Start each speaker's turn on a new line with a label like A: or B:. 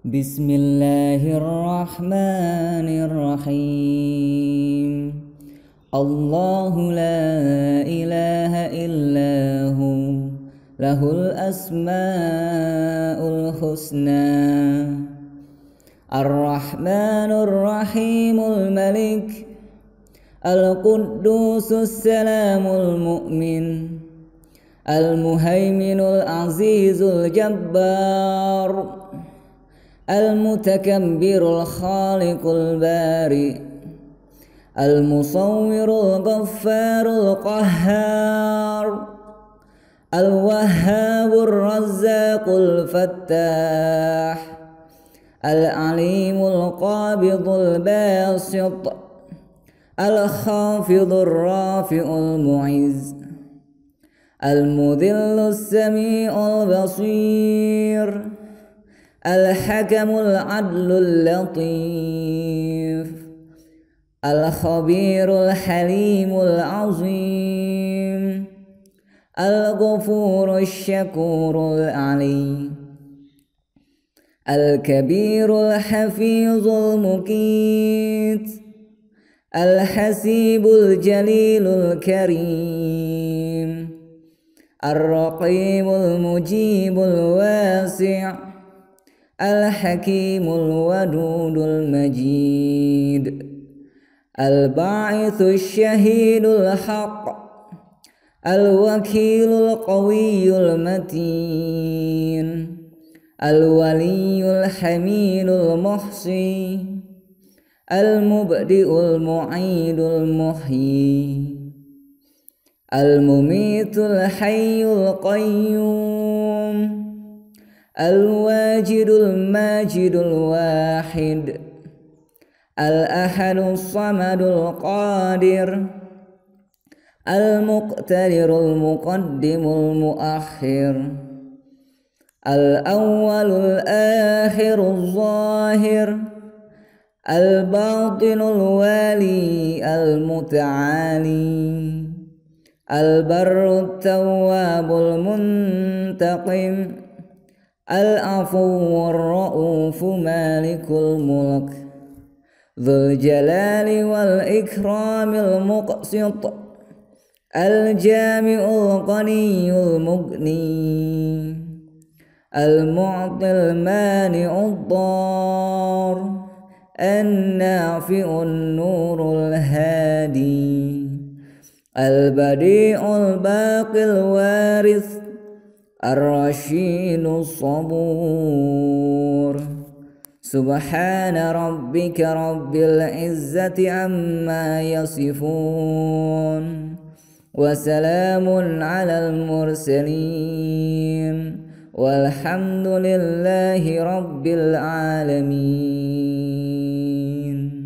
A: بسم الله الرحمن الرحيم. الله لا إله إلا هو له الأسماء الحسنى. الرحمن الرحيم الملك القدوس السلام المؤمن المهيمن العزيز الجبار المتكبر الخالق البارئ المصور الغفار القهار الوهاب الرزاق الفتاح العليم القابض الباسط الخافض الرافع المعز المذل السميع البصير الحكم العدل اللطيف الخبير الحليم العظيم الغفور الشكور العلي الكبير الحفيظ المقيت الحسيب الجليل الكريم الرقيب المجيب الواسع الحكيم الودود المجيد الباعث الشهيد الحق الوكيل القوي المتين الولي الحميد المحصي المبدئ المعيد المحيي المميت الحي القيوم الواجد الماجد الواحد الأحد الصمد القادر المقتدر المقدم المؤخر الأول الآخر الظاهر الباطن الوالي المتعالي البر التواب المنتقم العفو الرؤوف مالك الملك ذو الجلال والإكرام المقسط الجامع الغني المغني المعطي المانع الضار النافع النور الهادي البديع الباقي الوارث الرشيد الصبور. سبحان ربك رب العزة عما يصفون وسلام على المرسلين والحمد لله رب العالمين.